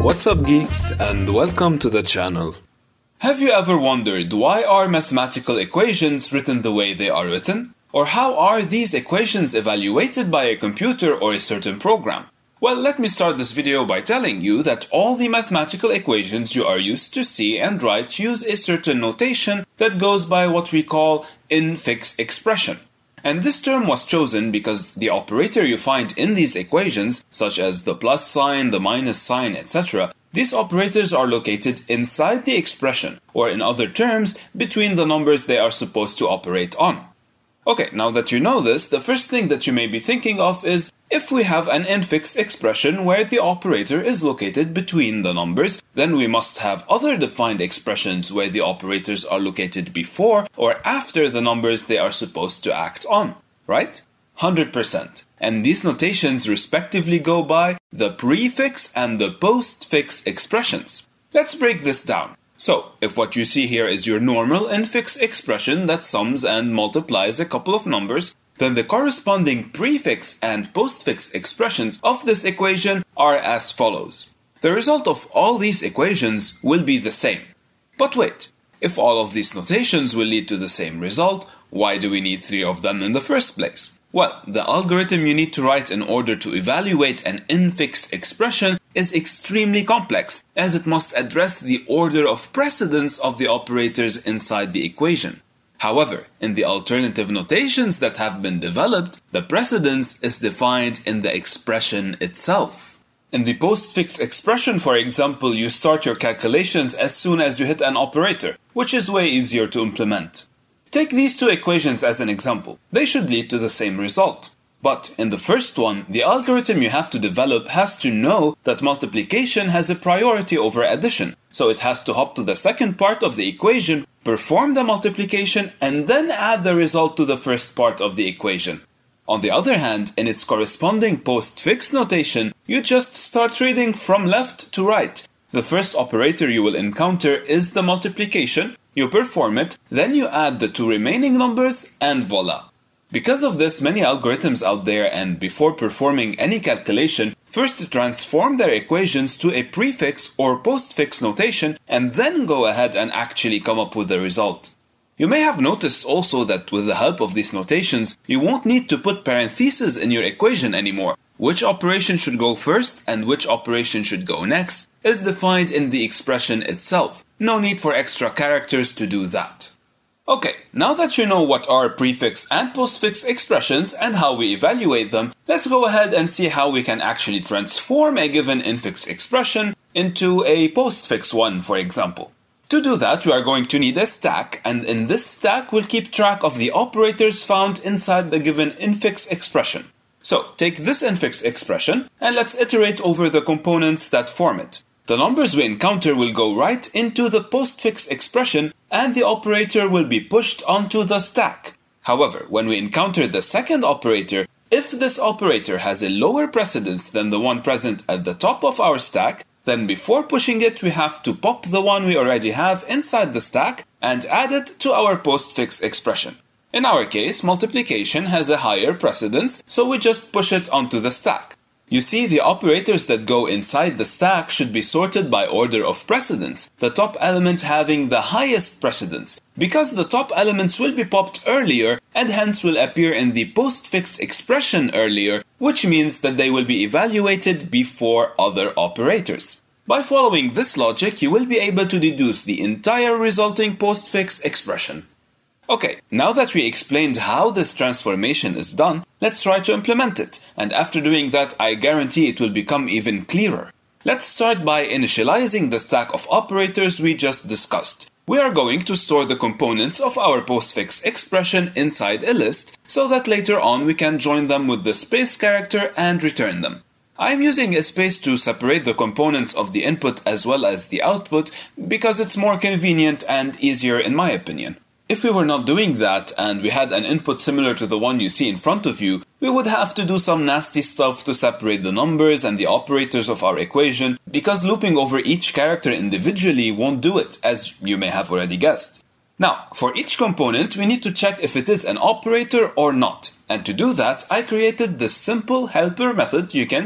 What's up, geeks, and welcome to the channel. Have you ever wondered why are mathematical equations written the way they are written? Or how are these equations evaluated by a computer or a certain program? Well, let me start this video by telling you that all the mathematical equations you are used to see and write use a certain notation that goes by what we call infix expression. And this term was chosen because the operator you find in these equations, such as the plus sign, the minus sign, etc., these operators are located inside the expression, or in other terms, between the numbers they are supposed to operate on. Okay, now that you know this, the first thing that you may be thinking of is, if we have an infix expression where the operator is located between the numbers, then we must have other defined expressions where the operators are located before or after the numbers they are supposed to act on, right? 100%. And these notations respectively go by the prefix and the postfix expressions. Let's break this down. So, if what you see here is your normal infix expression that sums and multiplies a couple of numbers, then the corresponding prefix and postfix expressions of this equation are as follows. The result of all these equations will be the same. But wait, if all of these notations will lead to the same result, why do we need three of them in the first place? Well, the algorithm you need to write in order to evaluate an infix expression is extremely complex, as it must address the order of precedence of the operators inside the equation. However, in the alternative notations that have been developed, the precedence is defined in the expression itself. In the postfix expression, for example, you start your calculations as soon as you hit an operator, which is way easier to implement. Take these two equations as an example. They should lead to the same result. But in the first one, the algorithm you have to develop has to know that multiplication has a priority over addition. So it has to hop to the second part of the equation, perform the multiplication, and then add the result to the first part of the equation. On the other hand, in its corresponding postfix notation, you just start reading from left to right. The first operator you will encounter is the multiplication. You perform it, then you add the two remaining numbers, and voila. Because of this, many algorithms out there, and before performing any calculation, first transform their equations to a prefix or postfix notation and then go ahead and actually come up with the result. You may have noticed also that with the help of these notations, you won't need to put parentheses in your equation anymore. Which operation should go first and which operation should go next is defined in the expression itself. No need for extra characters to do that. Okay, now that you know what are prefix and postfix expressions and how we evaluate them, let's go ahead and see how we can actually transform a given infix expression into a postfix one, for example. To do that, we are going to need a stack, and in this stack we'll keep track of the operators found inside the given infix expression. So, take this infix expression and let's iterate over the components that form it. The numbers we encounter will go right into the postfix expression and the operator will be pushed onto the stack. However, when we encounter the second operator, if this operator has a lower precedence than the one present at the top of our stack, then before pushing it we have to pop the one we already have inside the stack and add it to our postfix expression. In our case, multiplication has a higher precedence, so we just push it onto the stack. You see, the operators that go inside the stack should be sorted by order of precedence, the top element having the highest precedence, because the top elements will be popped earlier and hence will appear in the postfix expression earlier, which means that they will be evaluated before other operators. By following this logic, you will be able to deduce the entire resulting postfix expression. Okay, now that we explained how this transformation is done, let's try to implement it, and after doing that I guarantee it will become even clearer. Let's start by initializing the stack of operators we just discussed. We are going to store the components of our postfix expression inside a list, so that later on we can join them with the space character and return them. I am using a space to separate the components of the input as well as the output, because it's more convenient and easier in my opinion. If we were not doing that and we had an input similar to the one you see in front of you, we would have to do some nasty stuff to separate the numbers and the operators of our equation, because looping over each character individually won't do it, as you may have already guessed. Now, for each component, we need to check if it is an operator or not. And to do that, I created this simple helper method you can see.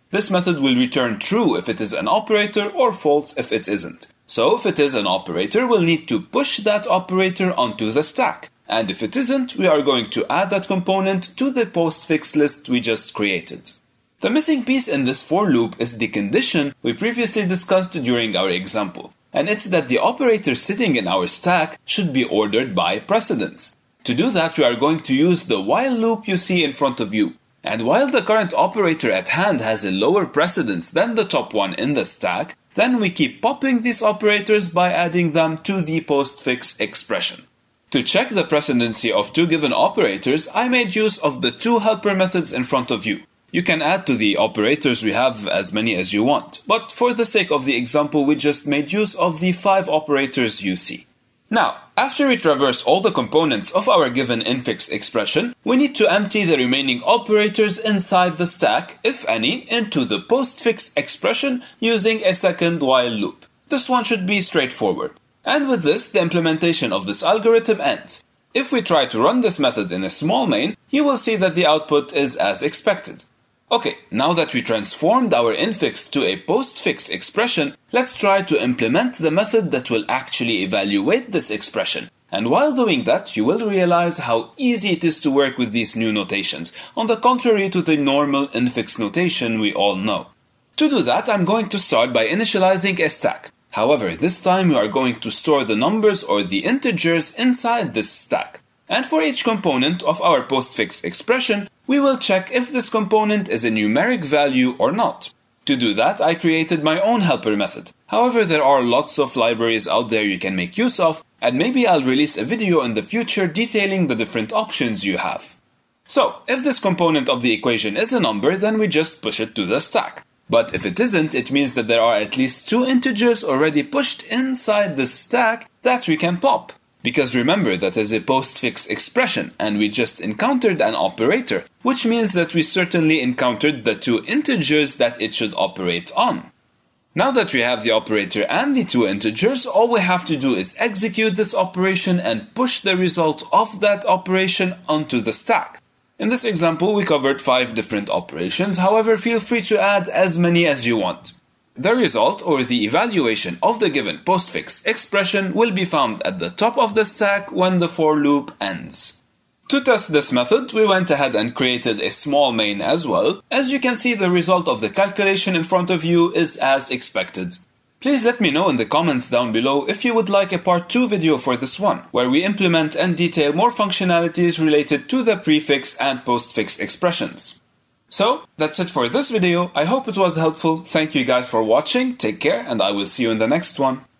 This method will return true if it is an operator or false if it isn't. So if it is an operator, we'll need to push that operator onto the stack. And if it isn't, we are going to add that component to the postfix list we just created. The missing piece in this for loop is the condition we previously discussed during our example, and it's that the operator sitting in our stack should be ordered by precedence. To do that, we are going to use the while loop you see in front of you. And while the current operator at hand has a lower precedence than the top one in the stack, then we keep popping these operators by adding them to the postfix expression. To check the precedency of two given operators, I made use of the two helper methods in front of you. You can add to the operators we have as many as you want, but for the sake of the example, we just made use of the 5 operators you see. Now, after we traverse all the components of our given infix expression, we need to empty the remaining operators inside the stack, if any, into the postfix expression using a second while loop. This one should be straightforward. And with this, the implementation of this algorithm ends. If we try to run this method in a small main, you will see that the output is as expected. Okay, now that we transformed our infix to a postfix expression, let's try to implement the method that will actually evaluate this expression. And while doing that, you will realize how easy it is to work with these new notations, on the contrary to the normal infix notation we all know. To do that, I'm going to start by initializing a stack. However, this time we are going to store the numbers or the integers inside this stack. And for each component of our postfix expression, we will check if this component is a numeric value or not. To do that, I created my own helper method. However, there are lots of libraries out there you can make use of, and maybe I'll release a video in the future detailing the different options you have. So, if this component of the equation is a number, then we just push it to the stack. But if it isn't, it means that there are at least 2 integers already pushed inside the stack that we can pop. Because remember, that is a postfix expression, and we just encountered an operator, which means that we certainly encountered the 2 integers that it should operate on. Now that we have the operator and the 2 integers, all we have to do is execute this operation and push the result of that operation onto the stack. In this example, we covered 5 different operations, however, feel free to add as many as you want. The result, or the evaluation of the given postfix expression, will be found at the top of the stack when the for loop ends. To test this method, we went ahead and created a small main as well. As you can see, the result of the calculation in front of you is as expected. Please let me know in the comments down below if you would like a part 2 video for this one, where we implement and detail more functionalities related to the prefix and postfix expressions. So, that's it for this video. I hope it was helpful. Thank you guys for watching, take care, and I will see you in the next one.